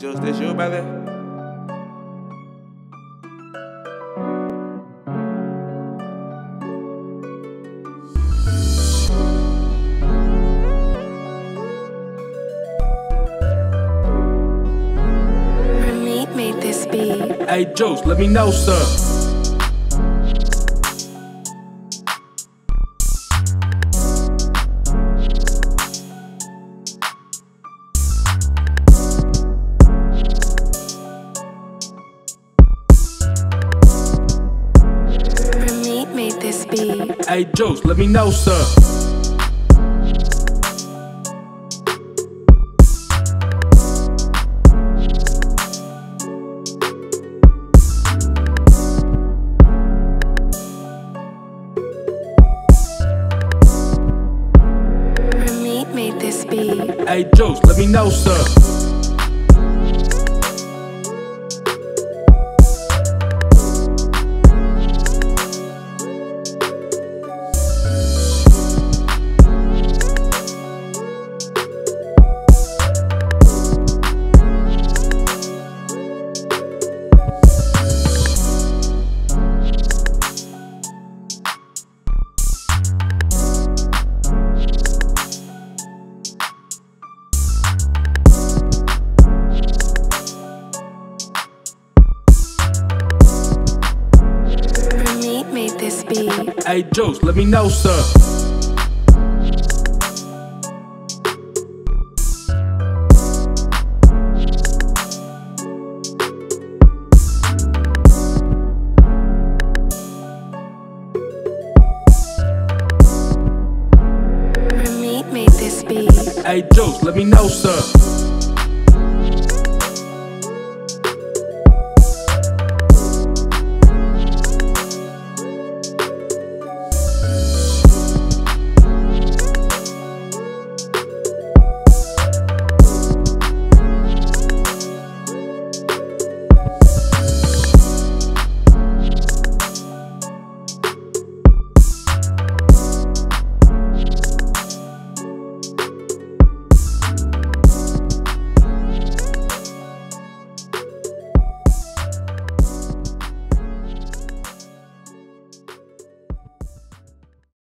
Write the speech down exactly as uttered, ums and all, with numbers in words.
Just this you, baby. Ramit made this beat. Hey, Juice, let me know, sir. Ramit made this beat. Hey, Juice, let me know, sir. Ramit made this beat. Hey, Juice, let me know, sir. Ramit made this beat. Hey, Juice, let me know, sir. Ramit made this beat. Hey, Juice, let me